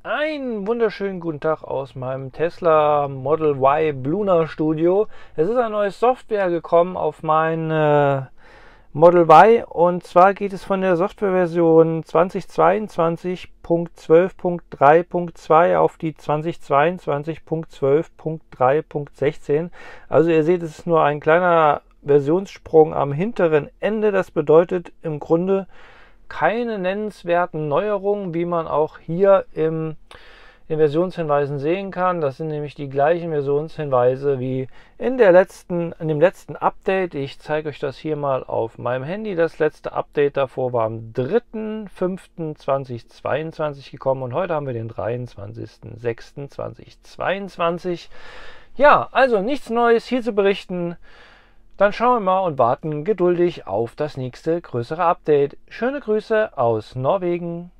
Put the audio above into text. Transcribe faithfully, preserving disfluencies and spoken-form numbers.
Einen wunderschönen guten Tag aus meinem Tesla Model Y Lunar Studio. Es ist eine neue Software gekommen auf mein äh, Model Y, und zwar geht es von der Softwareversion zwanzig zweiundzwanzig Punkt zwölf Punkt drei Punkt zwei auf die zwanzig zweiundzwanzig Punkt zwölf Punkt drei Punkt sechzehn. Also ihr seht, es ist nur ein kleiner Versionssprung am hinteren Ende. Das bedeutet im Grunde keine nennenswerten Neuerungen, wie man auch hier im, in Versionshinweisen sehen kann. Das sind nämlich die gleichen Versionshinweise wie in, der letzten, in dem letzten Update. Ich zeige euch das hier mal auf meinem Handy. Das letzte Update davor war am dritten fünften zweitausendzweiundzwanzig gekommen und heute haben wir den dreiundzwanzigsten sechsten zweitausendzweiundzwanzig. Ja, also nichts Neues hier zu berichten. Dann schauen wir mal und warten geduldig auf das nächste größere Update. Schöne Grüße aus Norwegen.